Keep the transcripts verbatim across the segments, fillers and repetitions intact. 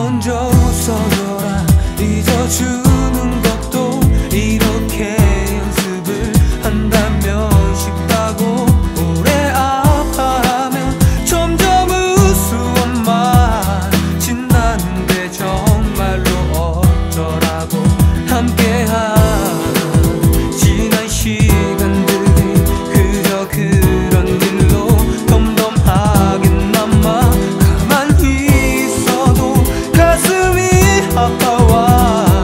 먼저 웃어줘라. 잊어주는 것도 이렇게 연습을 한다면 쉽다고. 오래 아파하면 점점 우스워만 진다는데 정말로 어쩌라고. 함께한 지난 시간들이 그저 그런 일로 덤덤하게 남아. 가만히 있어도 가슴이 아파와.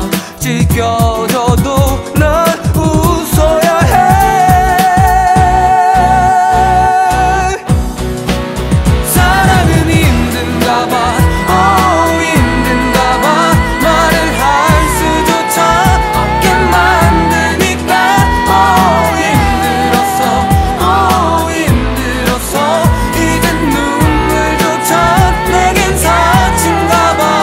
찢겨져도 난 웃어야 해. 사랑은 힘든가 봐. oh 힘든가 봐. 말을 할 수조차 없게 만드니까. oh 힘들었어. oh 힘들었어. 이젠 눈물조차 내겐 사치인가 봐.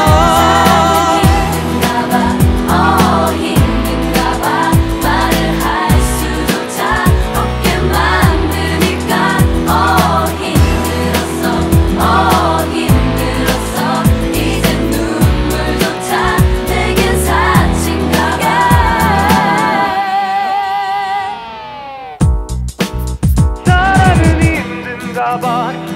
어 힘든가 봐. 말을 할 수조차 없게 만드니까. 어 힘들었어. 어 힘들었어. 이젠 눈물조차 내겐 사치인가 봐. 사랑은 힘든가 봐.